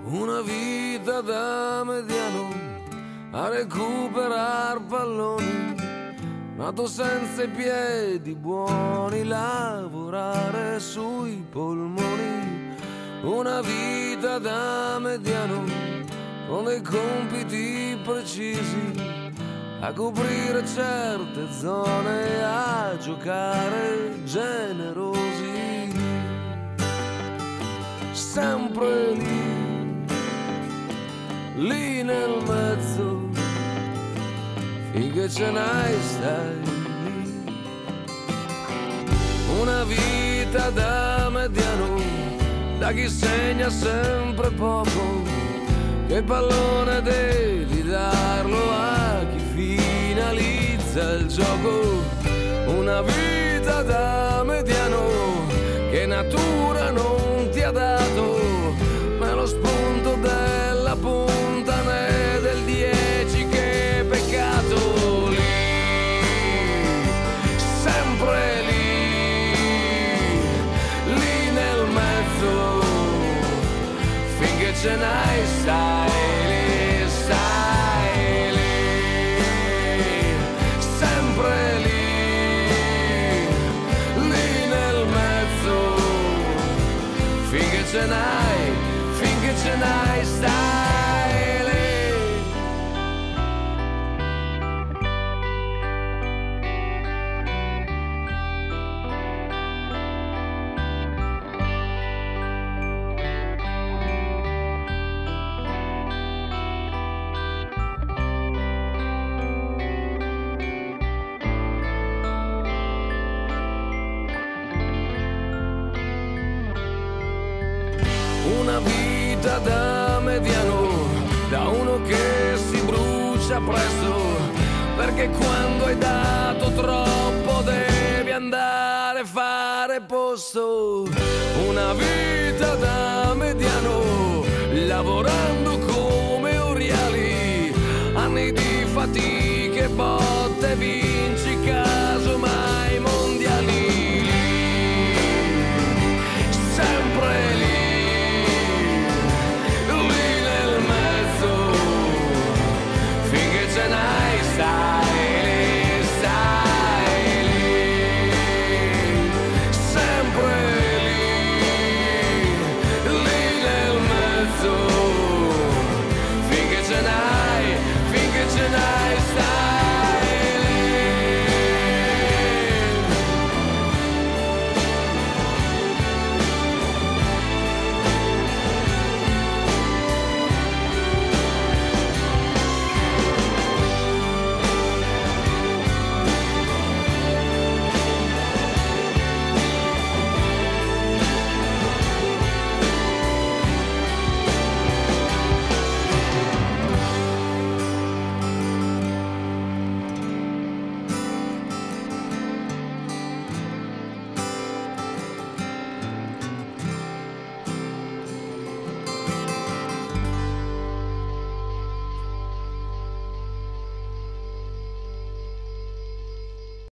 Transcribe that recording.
Una vita da mediano a recuperar palloni, nato senza i piedi buoni, lavorare sui polmoni. Una vita da mediano con dei compiti precisi, a coprire certe zone, a giocare generosi. Sempre lì nel mezzo, finché ce n'hai stai lì. Una vita da mediano, da chi segna sempre poco, che il pallone devi darlo a chi finalizza il gioco. Una vita da mediano che natura non ti ha dato, ma lo spunto della punta né del 10 che peccato. Lì, sempre lì nel mezzo, finché ce n'hai stai lì, stai lì, sempre lì nel mezzo, finché ce n'hai stai lì. Una vita da mediano, da uno che si brucia presto, perché quando hai dato troppo devi andare a fare posto. Una vita da mediano, lavorando come oriali, anni di fatiche, botte via